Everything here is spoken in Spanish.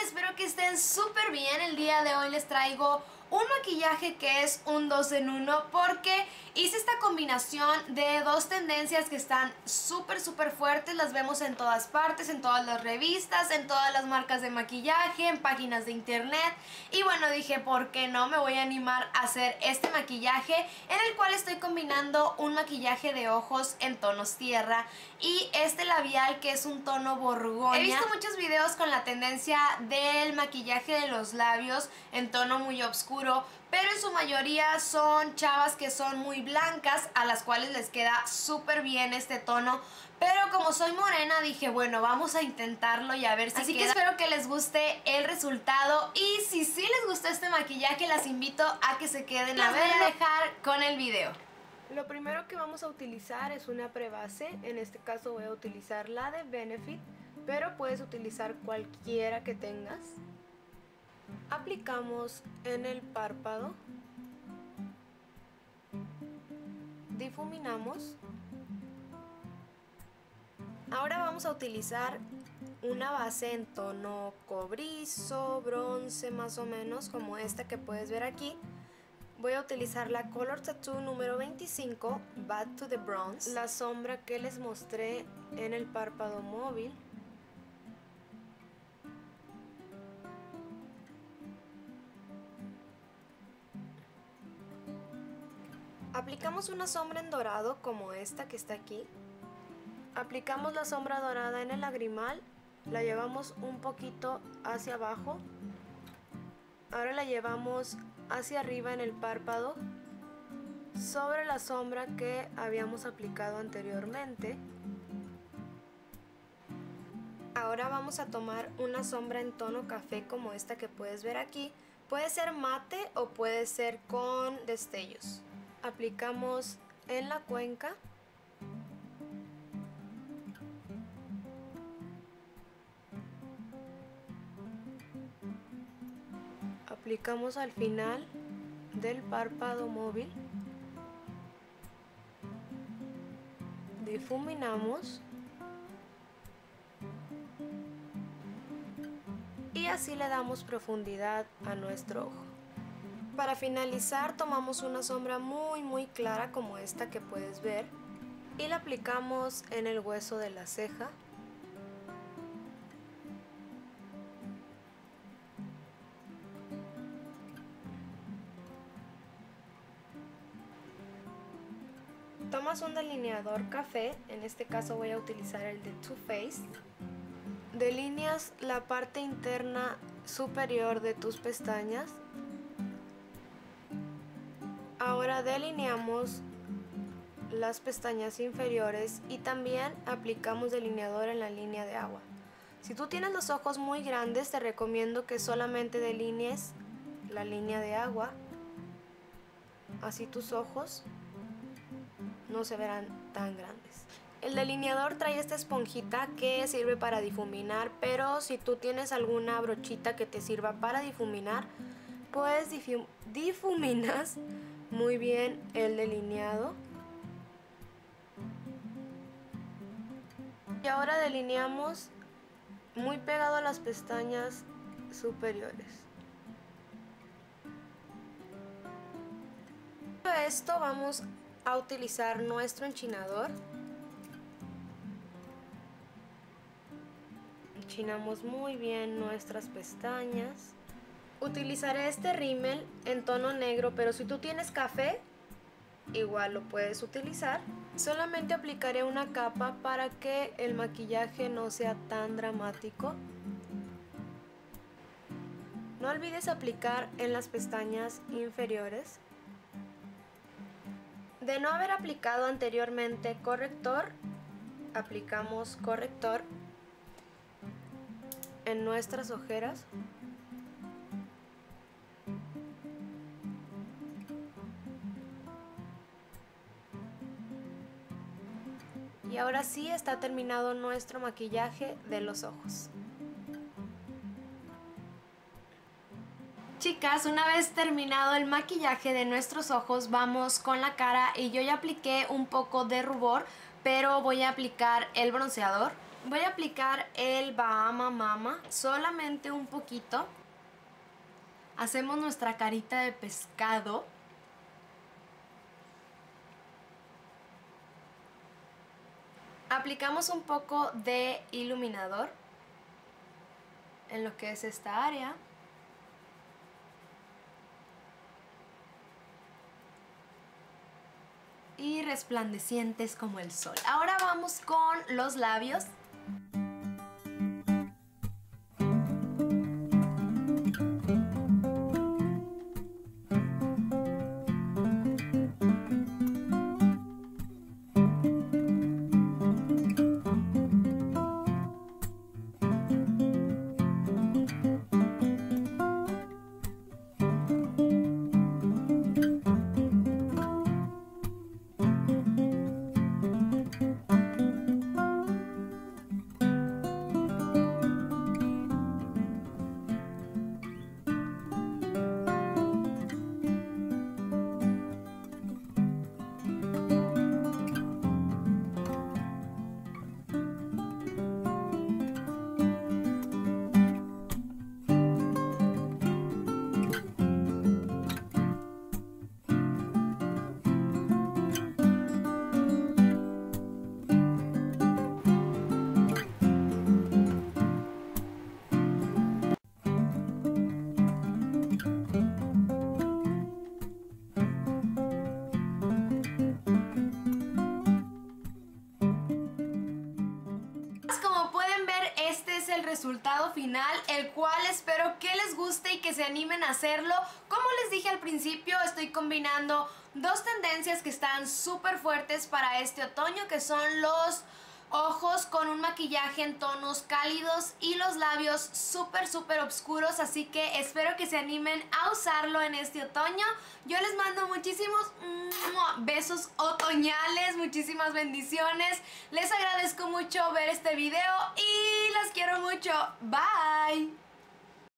Espero que estén súper bien. El día de hoy les traigo un maquillaje que es un 2 en 1 porque hice esta combinación de dos tendencias que están súper fuertes. Las vemos en todas partes, en todas las revistas, en todas las marcas de maquillaje, en páginas de internet. Y bueno, dije, ¿por qué no? Me voy a animar a hacer este maquillaje en el cual estoy combinando un maquillaje de ojos en tonos tierra y este labial que es un tono borgoña. He visto muchos videos con la tendencia del maquillaje de los labios en tono muy oscuro, pero en su mayoría son chavas que son muy blancas, a las cuales les queda súper bien este tono. Pero como soy morena dije, bueno, vamos a intentarlo y a ver si queda. Así que espero que les guste el resultado. Y si sí les gustó este maquillaje, las invito a que se queden a verlo. Voy a dejar con el video. Lo primero que vamos a utilizar es una prebase. En este caso voy a utilizar la de Benefit, pero puedes utilizar cualquiera que tengas. Aplicamos en el párpado, difuminamos. Ahora vamos a utilizar una base en tono cobrizo, bronce más o menos, como esta que puedes ver aquí. Voy a utilizar la Color Tattoo número 25, Back to the Bronze, la sombra que les mostré en el párpado móvil. Aplicamos una sombra en dorado como esta que está aquí. Aplicamos la sombra dorada en el lagrimal, la llevamos un poquito hacia abajo. Ahora la llevamos hacia arriba en el párpado, sobre la sombra que habíamos aplicado anteriormente. Ahora vamos a tomar una sombra en tono café como esta que puedes ver aquí. Puede ser mate o puede ser con destellos. Aplicamos en la cuenca. Aplicamos al final del párpado móvil. Difuminamos. Y así le damos profundidad a nuestro ojo. Para finalizar tomamos una sombra muy clara como esta que puedes ver y la aplicamos en el hueso de la ceja. Tomas un delineador café, en este caso voy a utilizar el de Too Faced. Delineas la parte interna superior de tus pestañas. Ahora delineamos las pestañas inferiores y también aplicamos delineador en la línea de agua. Si tú tienes los ojos muy grandes, te recomiendo que solamente delinees la línea de agua. Así tus ojos no se verán tan grandes. El delineador trae esta esponjita que sirve para difuminar, pero si tú tienes alguna brochita que te sirva para difuminar, pues difuminas muy bien el delineado. Y ahora delineamos muy pegado a las pestañas superiores. Para esto vamos a utilizar nuestro enchinador. Enchinamos muy bien nuestras pestañas. Utilizaré este rímel en tono negro, pero si tú tienes café, igual lo puedes utilizar. Solamente aplicaré una capa para que el maquillaje no sea tan dramático. No olvides aplicar en las pestañas inferiores. De no haber aplicado anteriormente corrector, aplicamos corrector en nuestras ojeras. Y ahora sí está terminado nuestro maquillaje de los ojos. Chicas, una vez terminado el maquillaje de nuestros ojos, vamos con la cara y yo ya apliqué un poco de rubor, pero voy a aplicar el bronceador. Voy a aplicar el Bahama Mama, solamente un poquito. Hacemos nuestra carita de pescado. Aplicamos un poco de iluminador en lo que es esta área. Y resplandecientes como el sol. Ahora vamos con los labios. El resultado final, el cual espero que les guste y que se animen a hacerlo. Como les dije al principio, estoy combinando dos tendencias que están súper fuertes para este otoño, que son los ojos con un maquillaje en tonos cálidos y los labios súper oscuros, así que espero que se animen a usarlo en este otoño. Yo les mando muchísimos besos otoñales, muchísimas bendiciones. Les agradezco mucho ver este video y las quiero mucho. Bye.